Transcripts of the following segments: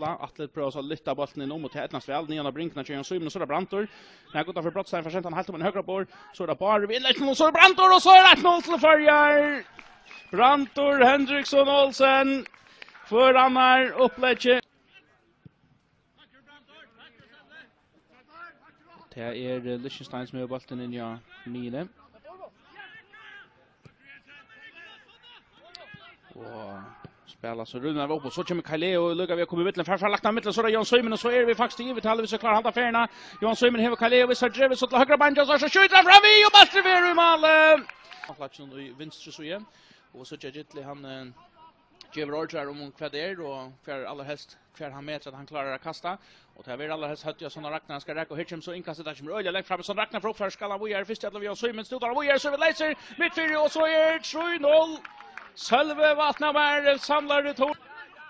Atle. Atle prøver så lyfta bollen in mot Etnas väl. Nian av Brinkna kör Symen och så är Brantor. När går för Brottstein för han helt med högra bord. Så är det bara vi inlägg och så är Brantor och så är det 1-0 till Förjar. Brantor Henriksson Olsen för Annar upplägg. Det är Liechtenstein som har bollen in ja Mine. Och spelar så rullar upp och så kommer Kaleo och lukar vi kommer mitten för lagt mitten så är Jan Symen och så är vi faktiskt i tal vi så klar handa färna. Jan Symen har Kaleo vi så driver så till högra bänken så skjuter fram vi och Bastri i mål. Platsen i vänster så igen och så Jitli han Gever order om vad det är och för allra helst för han med så att han klarar att kasta och det är allra helst hött jag såna Ragnar ska räcka och Hitchem så inkastet där som öliga lägg fram så Ragnar för uppför skala vi är först att vi har Symen stod vi är så vi läser mitt fyra och så är 3-0. Sölve Vatnaberg samlar det tog.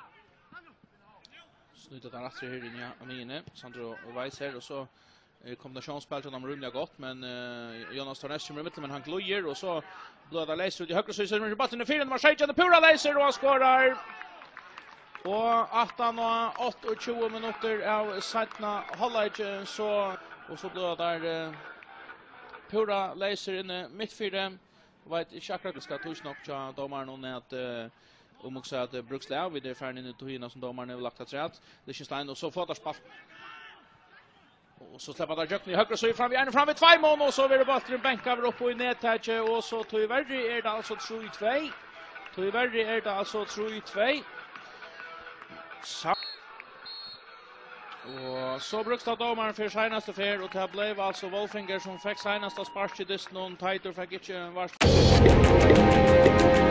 Snutet han rätt här inne Amine, Sandro Weiser och så kombinationsspel som de rymliga gott men Jonas Tornestrom i mitten men han glojer och så blöda läser ut i högra så är bollen i fyra nummer 6 och Pura läser och skorar. Och 18 och 28 minuter av sättna halvlek så och så blödar Pura läser in mittfyra. Vet inte akkurat det ska tusch nog till domaren att också att Brukslöv vid det färden in i tohina som domaren har lagt att rätt. Liechtenstein och så får det spel. Och så släpper där Jökny högra så fram vid 2 mål och så blir det bara bänk över upp och i nättaget och så tyvärr är det alltså 3-2. Tyvärr är det alltså 3-2. Och så Brukstad domaren för senaste fär och det blev alltså Wolfinger som fick senaste spark i dist någon tighter fick inte vars